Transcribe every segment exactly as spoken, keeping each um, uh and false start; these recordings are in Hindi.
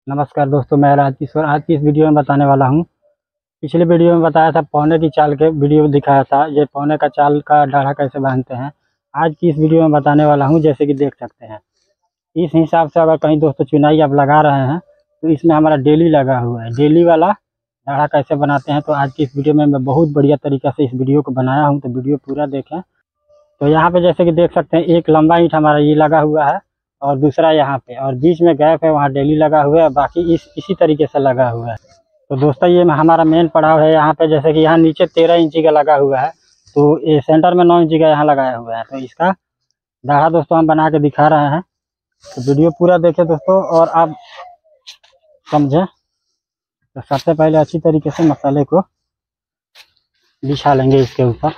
नमस्कार दोस्तों, मैं राज किशोर आज की इस वीडियो में बताने वाला हूँ। पिछले वीडियो में बताया था पौने की चाल के वीडियो दिखाया था, ये पौने का चाल का डाढ़ा कैसे बांधते हैं। आज की इस वीडियो में बताने वाला हूँ, जैसे कि देख सकते हैं। इस हिसाब से अगर कहीं दोस्तों चुनाई आप लगा रहे हैं तो इसमें हमारा डेली लगा हुआ है। डेली वाला डाढ़ा कैसे बनाते हैं, तो आज की इस वीडियो में मैं बहुत बढ़िया तरीक़े से इस वीडियो को बनाया हूँ, तो वीडियो पूरा देखें। तो यहाँ पे जैसे कि देख सकते हैं, एक लंबा ईंट हमारा ये लगा हुआ है और दूसरा यहाँ पे, और बीच में गैप है, वहाँ डेली लगा हुआ है, बाकी इस इसी तरीके से लगा हुआ है। तो दोस्तों ये हमारा मेन पड़ाव है यहाँ पे। जैसे कि यहाँ नीचे तेरह इंची का लगा हुआ है, तो ये सेंटर में नौ इंची का यहाँ लगाया हुआ है। तो इसका दाढ़ा दोस्तों हम बना के दिखा रहे हैं, तो वीडियो पूरा देखें दोस्तों और आप समझें। तो सबसे पहले अच्छी तरीके से मसाले को बिछा लेंगे इसके ऊपर।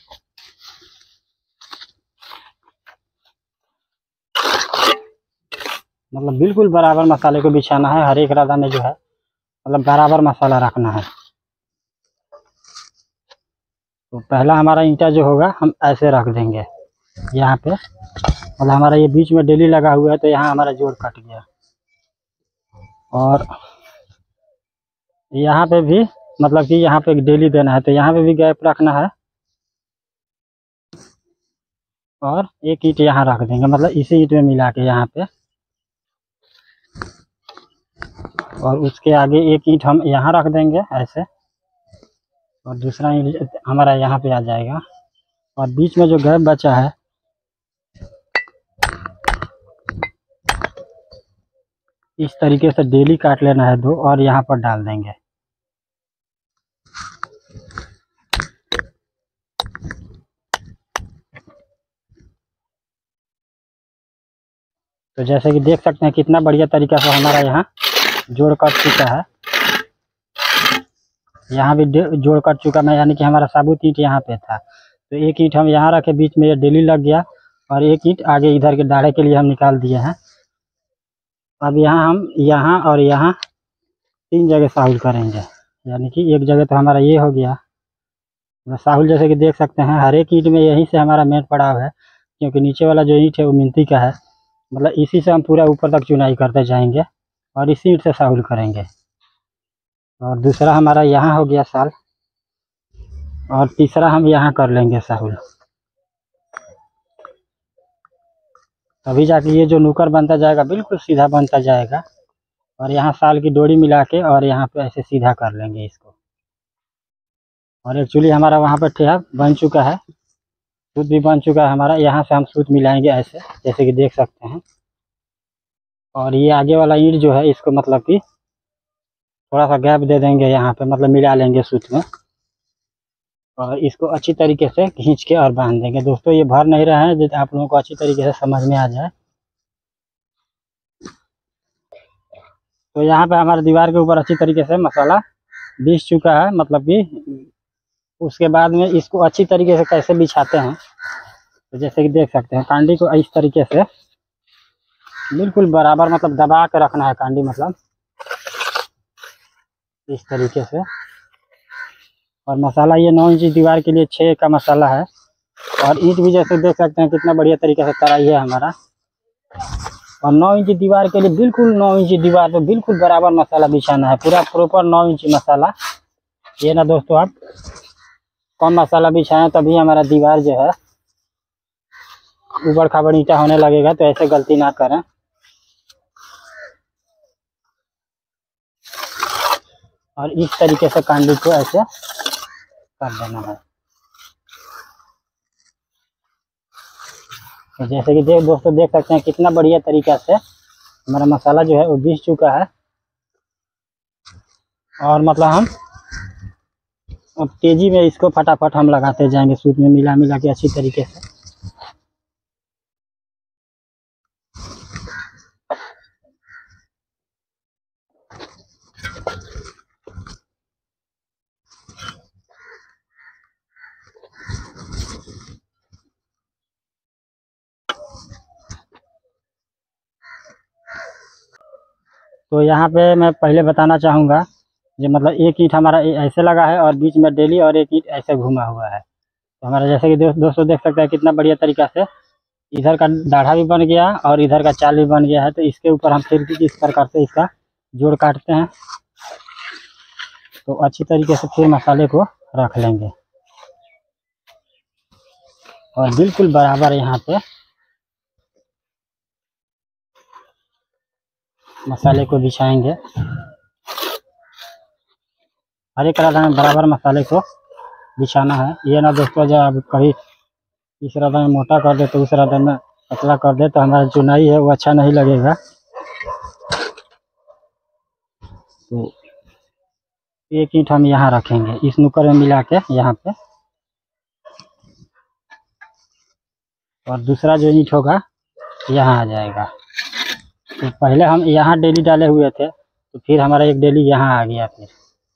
मतलब बिल्कुल बराबर मसाले को बिछाना है, हर एक राधा में जो है मतलब बराबर मसाला रखना है। तो पहला हमारा ईंटा जो होगा हम ऐसे रख देंगे यहाँ पे। मतलब हमारा ये बीच में डेली लगा हुआ है, तो यहाँ हमारा जोड़ कट गया। और यहाँ पे भी मतलब कि यहाँ पे डेली देना है, तो यहाँ पे भी गैप रखना है और एक ईंट यहाँ रख देंगे, मतलब इसी ईंट में मिला के यहाँ पे। और उसके आगे एक ईंट हम यहाँ रख देंगे ऐसे, और दूसरा ईंट हमारा यहाँ पे आ जाएगा। और बीच में जो गैप बचा है इस तरीके से डेली काट लेना है दो, और यहाँ पर डाल देंगे। तो जैसे कि देख सकते हैं कितना बढ़िया तरीका से हमारा यहाँ जोड़ कट चुका है। यहाँ भी जोड़ कट चुका है, यानी कि हमारा साबुत ईंट यहाँ पे था, तो एक ईंट हम यहाँ रखे, बीच में ये डेली लग गया, और एक ईंट आगे इधर के दाढ़े के लिए हम निकाल दिए हैं। अब यहाँ हम यहाँ और यहाँ तीन जगह साहुल करेंगे, यानी कि एक जगह तो हमारा ये हो गया साहुल। जैसे कि देख सकते हैं हर एक ईंट में यहीं से हमारा मेन पड़ाव है, क्योंकि नीचे वाला जो ईंट है वो मिनती का है। मतलब इसी से हम पूरा ऊपर तक चुनाई करते जाएंगे और इसी ईंट से साहुल करेंगे। और दूसरा हमारा यहाँ हो गया साल, और तीसरा हम यहाँ कर लेंगे साहुल। तभी जाके ये जो नुकर बनता जाएगा बिल्कुल सीधा बनता जाएगा। और यहाँ साल की डोरी मिला के और यहाँ पे ऐसे सीधा कर लेंगे इसको। और एक्चुअली हमारा वहाँ पे ठेहा बन चुका है, सूत भी बन चुका है हमारा। यहाँ से हम सूत मिलाएंगे ऐसे, जैसे कि देख सकते हैं। और ये आगे वाला ईंट जो है इसको मतलब कि थोड़ा सा गैप दे देंगे यहाँ पे, मतलब मिला लेंगे सूत में, और इसको अच्छी तरीके से खींच के और बांध देंगे। दोस्तों ये भर नहीं रहे हैं, जिससे आप लोगों को अच्छी तरीके से समझ में आ जाए। तो यहाँ पे हमारे दीवार के ऊपर अच्छी तरीके से मसाला बिछ चुका है। मतलब कि उसके बाद में इसको अच्छी तरीके से कैसे बिछाते हैं, तो जैसे कि देख सकते हैं कांडी को इस तरीके से बिल्कुल बराबर मतलब दबा के रखना है कांडी, मतलब इस तरीके से। और मसाला ये नौ इंची दीवार के लिए छः का मसाला है। और ईंट भी जैसे देख सकते हैं कितना बढ़िया तरीके से तराई है हमारा। और नौ इंची दीवार के लिए बिल्कुल नौ इंची दीवार पे बिल्कुल बराबर मसाला बिछाना है, पूरा प्रॉपर नौ इंची मसाला। ये ना दोस्तों आप कम मसाला बिछाएं तभी हमारा दीवार जो है ऊबड़ खाबड़ ईंटा होने लगेगा, तो ऐसे गलती ना करें। और इस तरीके से कांडी को ऐसे कर देना है। तो जैसे कि देख दोस्तों देख सकते हैं कितना बढ़िया तरीका से हमारा मसाला जो है वो बिछ चुका है। और मतलब हम अब तेजी में इसको फटाफट हम लगाते जाएंगे, सूत में मिला मिला के अच्छी तरीके से। तो यहाँ पे मैं पहले बताना चाहूँगा, जो मतलब एक ईंट हमारा ऐसे लगा है और बीच में डेली, और एक ईंट ऐसे घुमा हुआ है। तो हमारा जैसे कि दोस्तों देख सकते हैं कितना बढ़िया तरीका से इधर का दाढ़ा भी बन गया और इधर का चाल भी बन गया है। तो इसके ऊपर हम फिर इस प्रकार से इसका जोड़ काटते हैं तो अच्छी तरीके से फिर मसाले को रख लेंगे और बिल्कुल बराबर यहाँ पे मसाले को बिछाएंगे। हर एक राधा में बराबर मसाले को बिछाना है। ये ना दोस्तों जब कभी इस राधा में मोटा कर दे तो उस राधा में पतला कर दे तो हमारा चुनाई है वो अच्छा नहीं लगेगा। तो एक ईंट हम यहाँ रखेंगे इस नुक्कड़ में मिला के यहाँ पे, और दूसरा जो ईंट होगा यहाँ आ जाएगा। तो पहले हम यहाँ डेली डाले हुए थे तो फिर हमारा एक डेली यहाँ आ गया फिर,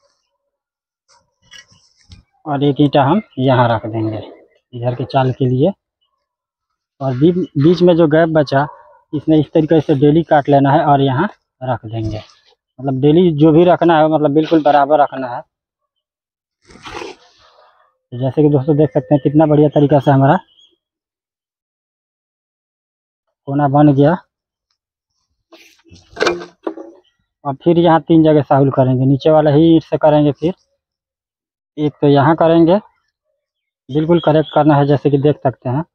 और एक ईंटा हम यहाँ रख देंगे इधर के चाल के लिए। और बीच बीच में जो गैप बचा इसमें इस तरीके से डेली काट लेना है और यहाँ रख देंगे। मतलब डेली जो भी रखना है मतलब बिल्कुल बराबर रखना है। जैसे कि दोस्तों देख सकते हैं कितना बढ़िया तरीका से हमारा कोना बन गया। और फिर यहाँ तीन जगह साहुल करेंगे, नीचे वाला ही ईंट से करेंगे। फिर एक तो यहाँ करेंगे, बिल्कुल करेक्ट करना है जैसे कि देख सकते हैं।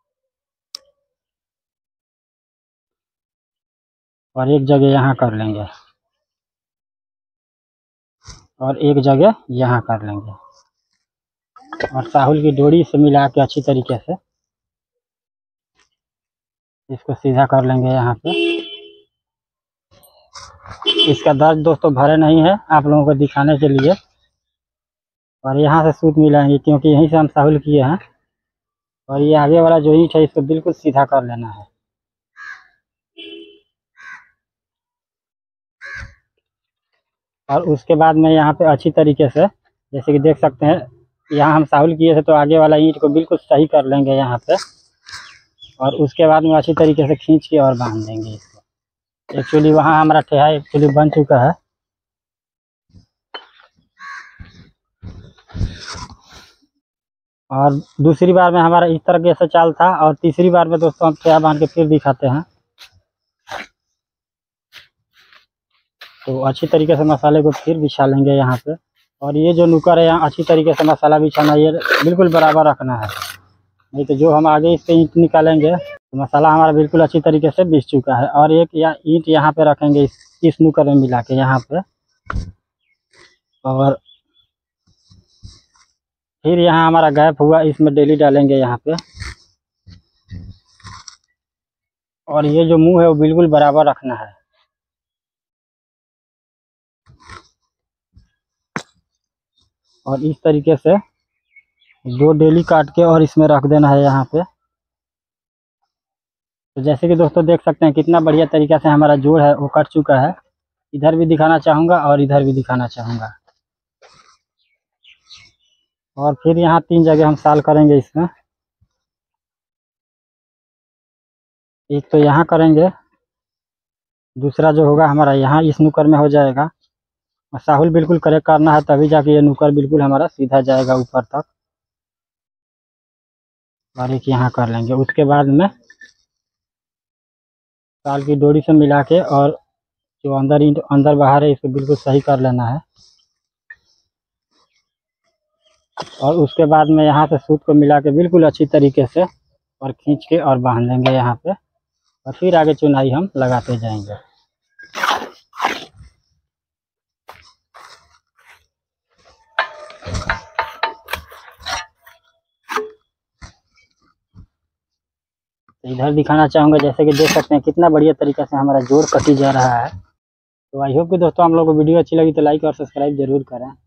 और एक जगह यहाँ कर लेंगे और एक जगह यहाँ कर लेंगे और साहुल की डोरी से मिला के अच्छी तरीके से इसको सीधा कर लेंगे यहाँ पे। इसका दर्द दोस्तों भरे नहीं है, आप लोगों को दिखाने के लिए। और यहाँ से सूत मिलाएंगे क्योंकि यहीं से हम साहुल किए हैं। और ये आगे वाला जो ईंट है इसको बिल्कुल सीधा कर लेना है। और उसके बाद में यहाँ पे अच्छी तरीके से जैसे कि देख सकते हैं यहाँ हम साहुल किए थे तो आगे वाला ईंट को बिल्कुल सही कर लेंगे यहाँ पे। और उसके बाद में अच्छी तरीके से खींच के और बांध देंगे इसको। एक्चुअली वहाँ हमारा ठेहा एक्चुअली बन चुका है। और दूसरी बार में हमारा इस तरह से चाल था और तीसरी बार में दोस्तों हम ठेहा बांध के फिर दिखाते हैं। तो अच्छी तरीके से मसाले को फिर बिछा लेंगे यहाँ पे। और ये जो नुक्कड़ है यहाँ अच्छी तरीके से मसाला बिछाना, ये बिल्कुल बराबर रखना है, नहीं तो जो हम आगे इस पे ईंट निकालेंगे तो मसाला हमारा बिल्कुल अच्छी तरीके से बिछ चुका है। और एक या ईंट यहाँ पे रखेंगे इस, इस नुक्कड़ में मिला के यहाँ पे। और फिर यहाँ हमारा गैप हुआ इसमें डेली डालेंगे यहाँ पे। और ये जो मुंह है वो बिल्कुल बराबर रखना है। और इस तरीके से दो डेली काट के और इसमें रख देना है यहाँ पे। तो जैसे कि दोस्तों देख सकते हैं कितना बढ़िया तरीका से हमारा जोड़ है वो कट चुका है। इधर भी दिखाना चाहूँगा और इधर भी दिखाना चाहूँगा। और फिर यहाँ तीन जगह हम साल करेंगे इसमें। एक तो यहाँ करेंगे, दूसरा जो होगा हमारा यहाँ इस नुक्कड़ में हो जाएगा। और साहुल बिल्कुल करेक्ट करना है तभी जाके ये नुक्कड़ बिल्कुल हमारा सीधा जाएगा ऊपर तक। और एक यहाँ कर लेंगे। उसके बाद में साल की डोरी से मिला के और जो अंदर ईंट अंदर बाहर है इसको बिल्कुल सही कर लेना है। और उसके बाद में यहाँ से सूत को मिला के बिल्कुल अच्छी तरीके से और खींच के और बांध देंगे यहाँ पे। और फिर आगे चुनाई हम लगाते जाएंगे। इधर दिखाना चाहूँगा जैसे कि देख सकते हैं कितना बढ़िया तरीका से हमारा जोड़ कटी जा रहा है। तो आई होप कि दोस्तों हम लोग को वीडियो अच्छी लगी तो लाइक और सब्सक्राइब जरूर करें।